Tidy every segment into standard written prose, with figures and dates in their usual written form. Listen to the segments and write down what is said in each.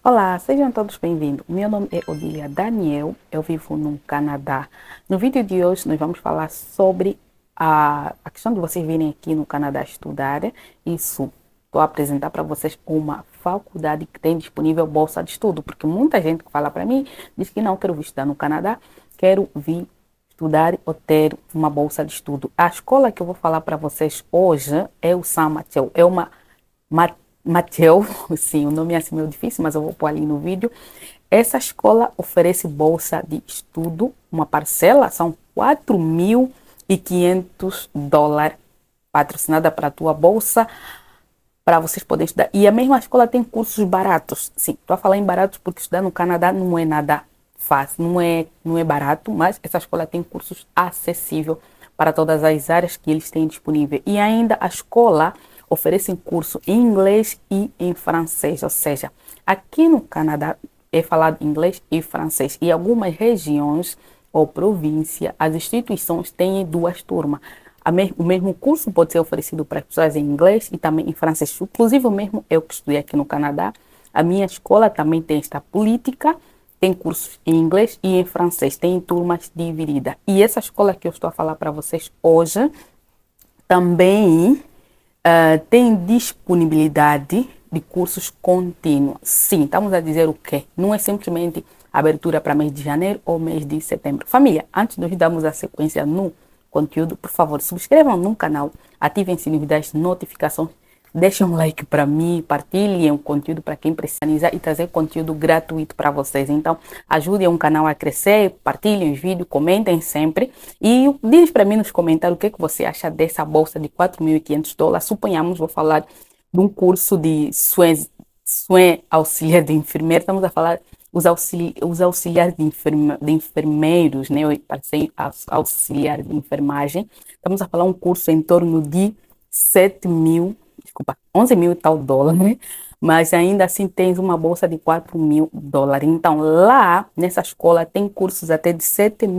Olá, sejam todos bem-vindos. Meu nome é Odília Daniel, eu vivo no Canadá. No vídeo de hoje nós vamos falar sobre a questão de vocês virem aqui no Canadá estudar. Isso, estou a apresentar para vocês uma faculdade que tem disponível bolsa de estudo, porque muita gente que fala para mim diz que não quero vir estudar no Canadá, quero vir estudar ou ter uma bolsa de estudo. A escola que eu vou falar para vocês hoje é o São Mateus, é uma Mateu, sim, o nome é assim meio difícil, mas eu vou pôr ali no vídeo. Essa escola oferece bolsa de estudo, uma parcela, são $4.500 patrocinada para a tua bolsa, para vocês poderem estudar. E a mesma escola tem cursos baratos. Sim, estou a falar em baratos porque estudar no Canadá não é nada fácil, não é barato, mas essa escola tem cursos acessíveis para todas as áreas que eles têm disponível. E ainda a escola oferecem curso em inglês e em francês, ou seja, aqui no Canadá é falado inglês e francês. E algumas regiões ou províncias, as instituições têm duas turmas. O mesmo curso pode ser oferecido para pessoas em inglês e também em francês. Inclusive, mesmo eu que estudei aqui no Canadá, a minha escola também tem esta política, tem cursos em inglês e em francês, tem turmas divididas. E essa escola que eu estou a falar para vocês hoje também tem disponibilidade de cursos contínuos. Sim, estamos a dizer o quê? Não é simplesmente abertura para mês de janeiro ou mês de setembro. Família, antes de nós darmos a sequência no conteúdo, por favor, subscrevam no canal, ativem o sininho das notificações, deixem um like para mim, partilhem o conteúdo para quem precisa e trazer conteúdo gratuito para vocês. Então, ajudem o canal a crescer, partilhem os vídeos, comentem sempre e diz para mim nos comentários o que você acha dessa bolsa de $4.500. Suponhamos, vou falar de um curso de soins auxiliar de enfermeiro, estamos a falar os auxiliares de enfermeiros, né? Eu passei auxiliar de enfermagem, estamos a falar um curso em torno de 11 mil e tal dólares, né? Mas ainda assim tens uma bolsa de $4.000. Então lá nessa escola tem cursos até de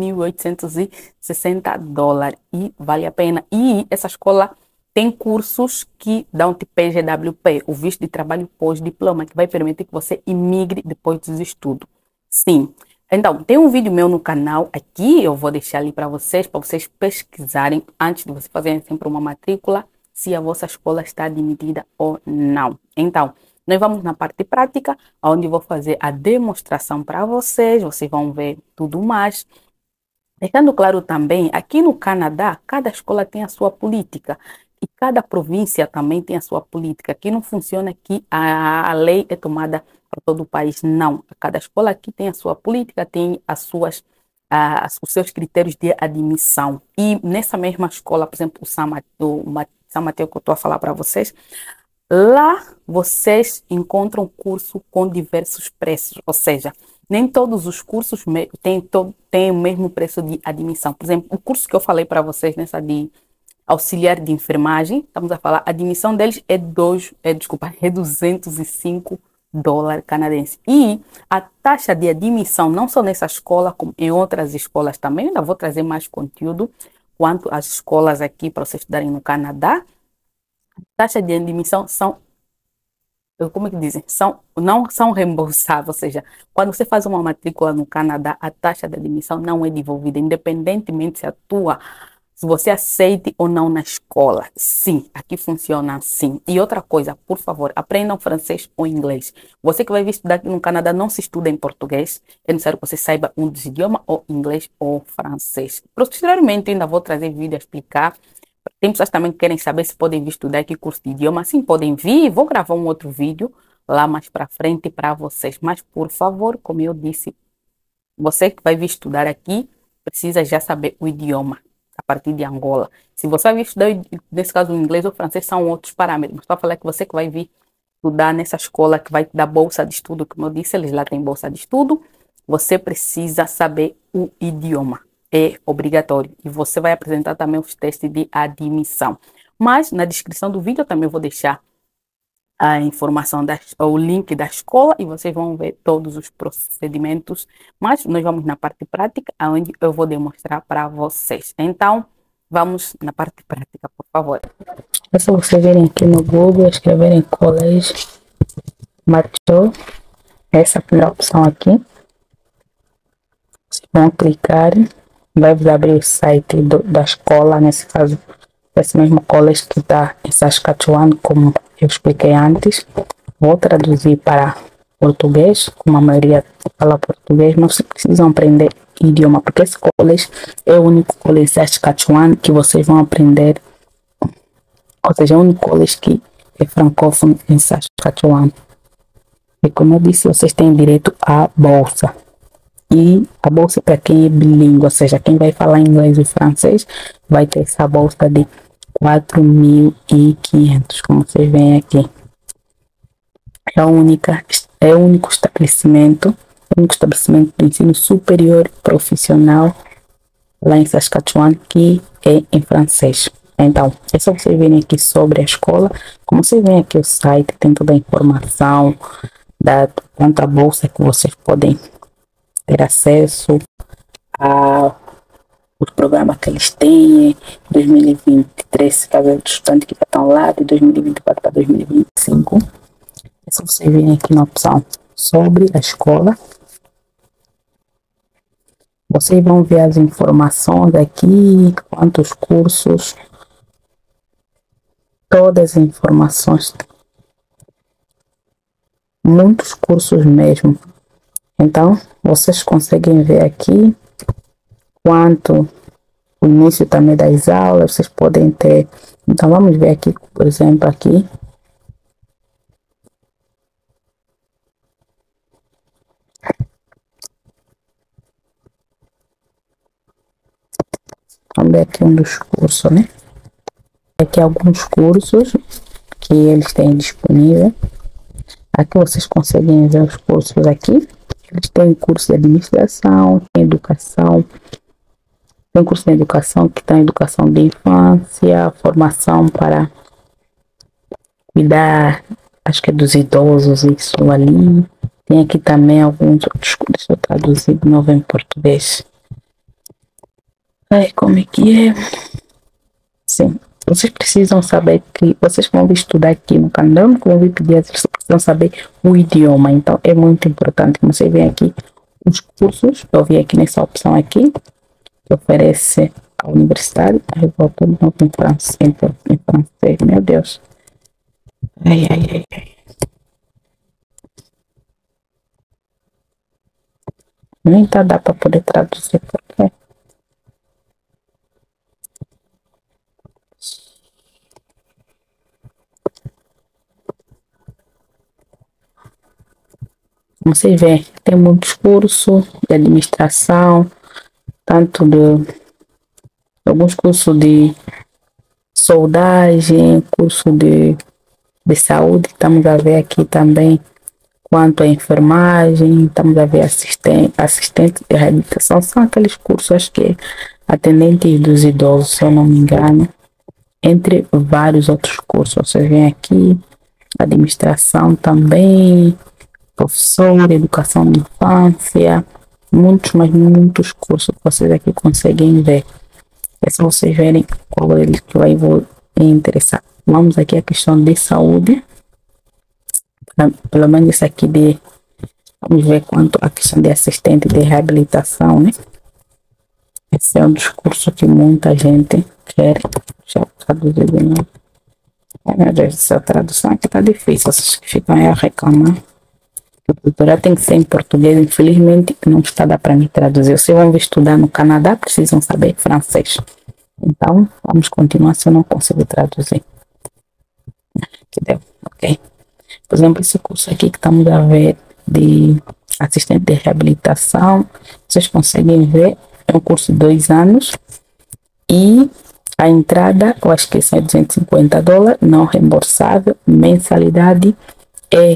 $7.860 e vale a pena. E essa escola tem cursos que dão tipo PGWP, o visto de trabalho pós-diploma, que vai permitir que você imigre depois dos estudos. Sim. Então, tem um vídeo meu no canal aqui, eu vou deixar ali para vocês pesquisarem antes de você fazerem sempre uma matrícula, se a vossa escola está admitida ou não. Então, nós vamos na parte prática, onde vou fazer a demonstração para vocês vão ver tudo mais. Deixando claro também, aqui no Canadá, cada escola tem a sua política e cada província também tem a sua política. Aqui não funciona que a lei é tomada para todo o país, não. Cada escola aqui tem a sua política, tem os seus critérios de admissão. E nessa mesma escola, por exemplo, o São Mateus que eu estou a falar para vocês, lá vocês encontram curso com diversos preços, ou seja, nem todos os cursos têm o mesmo preço de admissão. Por exemplo, o curso que eu falei para vocês nessa de auxiliar de enfermagem, estamos a falar, a admissão deles é $205 canadenses. E a taxa de admissão, não só nessa escola, como em outras escolas também, eu ainda vou trazer mais conteúdo quanto às escolas aqui para vocês estudarem no Canadá. A taxa de admissão como é que dizem? Não são reembolsáveis, ou seja, quando você faz uma matrícula no Canadá, a taxa de admissão não é devolvida, independentemente se você aceite ou não na escola. Sim, aqui funciona assim. E outra coisa, por favor, aprendam francês ou inglês. Você que vai vir estudar aqui no Canadá, não se estuda em português. É necessário que você saiba um dos idiomas, ou inglês ou francês. Posteriormente, ainda vou trazer vídeo a explicar. Tem pessoas também que querem saber se podem vir estudar aqui curso de idioma. Sim, podem vir. Vou gravar um outro vídeo lá mais para frente para vocês. Mas, por favor, como eu disse, você que vai vir estudar aqui, precisa já saber o idioma a partir de Angola. Se você vai vir estudar, nesse caso, o inglês ou o francês, são outros parâmetros. Mas para falar que você que vai vir estudar nessa escola que vai te dar bolsa de estudo, como eu disse, eles lá têm bolsa de estudo, você precisa saber o idioma. É obrigatório. E você vai apresentar também os testes de admissão. Mas na descrição do vídeo eu também vou deixar a informação, o link da escola e vocês vão ver todos os procedimentos. Mas nós vamos na parte prática, onde eu vou demonstrar para vocês. Então, vamos na parte prática, por favor. É só vocês verem aqui no Google, escreverem College Mateus essa primeira opção aqui. Vocês vão clicar, vai vos abrir o site da escola, nesse caso, esse mesmo college que está em Saskatchewan, como eu expliquei antes. Vou traduzir para português, como a maioria fala português, mas vocês precisam aprender idioma, porque esse college é o único college de Saskatchewan que vocês vão aprender, ou seja, é o único college que é francófono em Saskatchewan. E como eu disse, vocês têm direito à bolsa. E a bolsa para quem é bilíngue, ou seja, quem vai falar inglês e francês, vai ter essa bolsa de 4.500, como vocês veem aqui. É o único estabelecimento de ensino superior profissional lá em Saskatchewan que é em francês. Então, é só vocês verem aqui sobre a escola. Como vocês veem aqui o site, tem toda a informação da quanto a bolsa que vocês podem ter acesso a os programas que eles têm, 2023, caso de estudante que já estão lá, de 2024 para 2025. É só vocês virem aqui na opção sobre a escola. Vocês vão ver as informações aqui, quantos cursos, todas as informações, muitos cursos mesmo. Então, vocês conseguem ver aqui quanto o início também das aulas, vocês podem ter. Então, vamos ver aqui, por exemplo, aqui. Vamos ver aqui um dos cursos, né? Aqui alguns cursos que eles têm disponível. Aqui vocês conseguem ver os cursos aqui. Eles têm curso de administração, educação. Tem curso de educação que está em educação de infância, formação para cuidar, acho que é dos idosos, isso ali. Tem aqui também alguns outros, deixa eu traduzir de novo em português. Ai, como é que é? Sim, vocês precisam saber que vocês vão estudar aqui no Canadá, como eu pedir, vocês precisam saber o idioma, então é muito importante. Como você vê aqui, os cursos, eu vi aqui nessa opção aqui, que oferece a universidade, aí voltou de novo em francês, meu Deus. Ai. Nem tá dá para poder traduzir, porque como vocês veem, tem muitos cursos de administração, tanto de alguns cursos de soldagem, curso de saúde, estamos a ver aqui também quanto à enfermagem, estamos a ver assistente de reabilitação, são aqueles cursos, acho que atendentes dos idosos, se eu não me engano, entre vários outros cursos. Vocês veem aqui, administração também, professor, educação de infância, muitos cursos que vocês aqui conseguem ver. É só vocês verem qual deles que vai interessar. Vamos aqui a questão de saúde. Pelo menos isso aqui vamos ver quanto a questão de assistente de reabilitação, né? Esse é um dos cursos que muita gente quer. Deixa eu traduzir de novo. Ai, meu Deus do céu, a tradução aqui tá difícil. Vocês que ficam aí a reclamar. O tutorial tem que ser em português, infelizmente não está dá para me traduzir. Vocês vão estudar no Canadá, precisam saber francês. Então, vamos continuar se eu não consigo traduzir. Que deu, ok. Por exemplo, esse curso aqui que estamos a ver de assistente de reabilitação, vocês conseguem ver, é um curso de 2 anos e a entrada, eu acho que é $250, não reembolsável, mensalidade é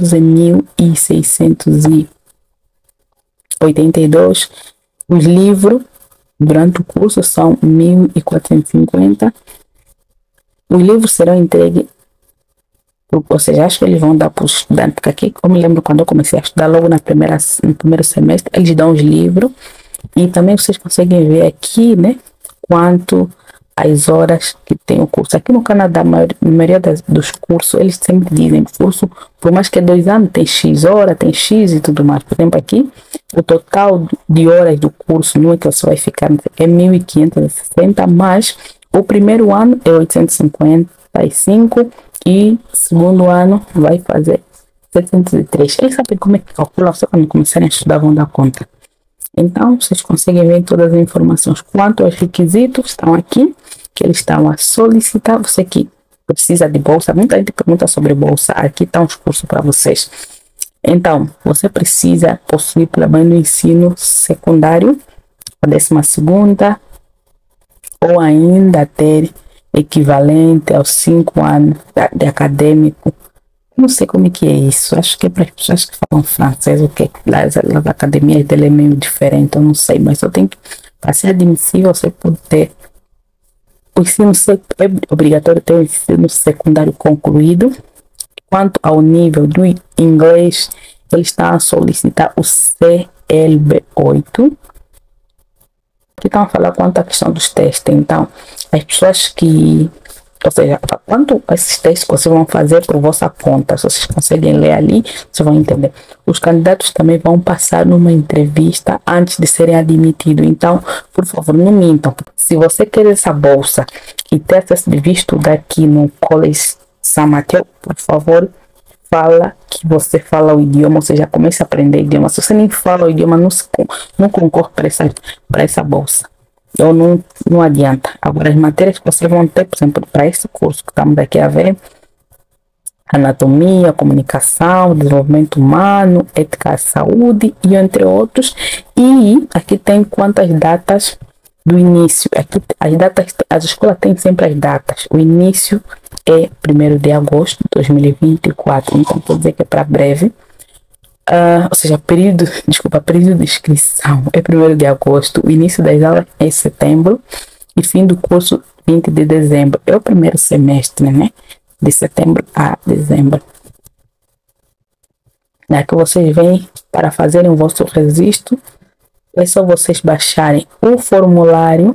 14.682. Os livros durante o curso são 1.450. Os livros serão entregues, ou seja, acho que eles vão dar para os estudantes, porque aqui, eu me lembro quando eu comecei a estudar, logo no primeiro semestre, eles dão os livros, e também vocês conseguem ver aqui, né, quanto as horas que tem o curso. Aqui no Canadá, a maioria dos cursos, eles sempre dizem curso, por mais que é 2 anos, tem X hora, tem X e tudo mais. Por exemplo, aqui, o total de horas do curso, não é que você vai ficar, é 1.560, mas o primeiro ano é 855 e segundo ano vai fazer 703. Eles sabem como é que calcula, só quando começarem a estudar vão dar conta. Então, vocês conseguem ver todas as informações. Quanto aos requisitos, estão aqui, que eles estão a solicitar. Você que precisa de bolsa, muita gente pergunta sobre bolsa. Aqui estão os cursos para vocês. Então, você precisa possuir pelo menos no ensino secundário, a 12ª, ou ainda ter equivalente aos 5 anos de acadêmico. Não sei como é que é isso. Acho que é para as pessoas que falam francês, o que as academias dele é meio diferente, eu não sei, mas eu tenho que, para ser admissível, você pode ter o ensino é obrigatório ter o ensino secundário concluído. Quanto ao nível do inglês, ele está a solicitar o CLB8. Aqui estão a falar quanto à questão dos testes. Então, as pessoas que, ou seja, quanto a esses testes que vocês vão fazer por vossa conta, se vocês conseguem ler ali, vocês vão entender. Os candidatos também vão passar numa entrevista antes de serem admitidos. Então, por favor, não mintam. Se você quer essa bolsa e ter acesso de visto daqui no College São Mateus, por favor, fala que você fala o idioma, ou seja, comece a aprender idioma. Se você nem fala o idioma, não concorre para essa bolsa. Ou não adianta. Agora, as matérias que vocês vão ter, por exemplo, para esse curso que estamos aqui a ver, anatomia, comunicação, desenvolvimento humano, ética, saúde e entre outros. E aqui tem quantas datas do início. Aqui as datas, as escolas têm sempre as datas. O início é 1º de agosto de 2024, então vou dizer que é para breve. Ou seja, período de inscrição é 1º de agosto, o início das aulas é em setembro e fim do curso 20 de dezembro. É o primeiro semestre, né? De setembro a dezembro. Daqui vocês vêm para fazerem o vosso registro. É só vocês baixarem o formulário.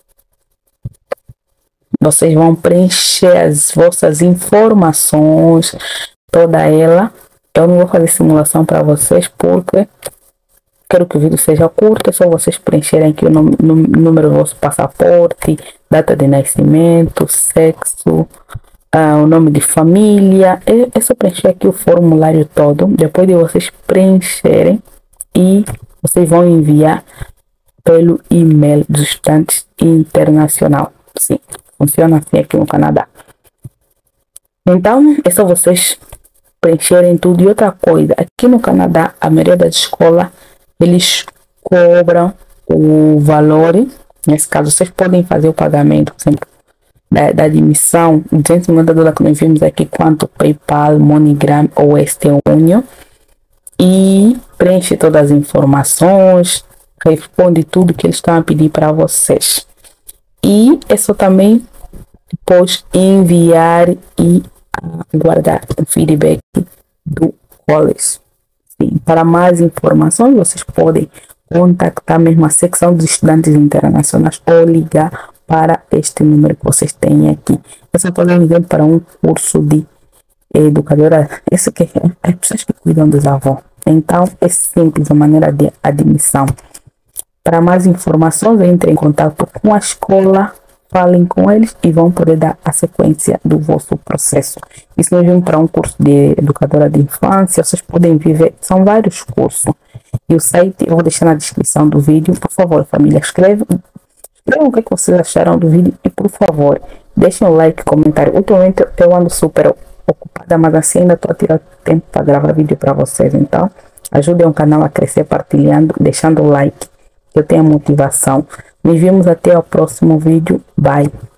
Vocês vão preencher as vossas informações, toda ela. Eu não vou fazer simulação para vocês porque quero que o vídeo seja curto. É só vocês preencherem aqui o número do vosso passaporte, data de nascimento, sexo, o nome de família. É só preencher aqui o formulário todo. Depois de vocês preencherem, e vocês vão enviar pelo e-mail dos estudantes internacional. Sim, funciona assim aqui no Canadá. Então, é só vocês preencherem tudo. E outra coisa, aqui no Canadá, a maioria das escolas, eles cobram o valor. Nesse caso, vocês podem fazer o pagamento, por exemplo, da admissão, $250 que nós vimos aqui, quanto PayPal, MoneyGram ou Western Union. E preenche todas as informações, responde tudo que eles estão a pedir para vocês. E é só também depois enviar e guardar o feedback do college. Sim, para mais informações, vocês podem contactar mesmo a secção dos estudantes internacionais ou ligar para este número que vocês têm aqui. Você pode ligar para um curso de educadora. Esse aqui é pessoas que cuidam dos avós. Então, é simples a maneira de admissão. Para mais informações, entre em contato com a escola, falem com eles e vão poder dar a sequência do vosso processo. E se nós vamos para um curso de educadora de infância, vocês podem viver, são vários cursos. E o site eu vou deixar na descrição do vídeo. Por favor, família, escrevam o que vocês acharam do vídeo e, por favor, deixem um like, comentário. Ultimamente eu ando super ocupada, mas assim ainda estou a tirar tempo para gravar vídeo para vocês. Então, ajudem o canal a crescer partilhando, deixando o like, que eu tenho motivação. Nos vemos até o próximo vídeo. Bye!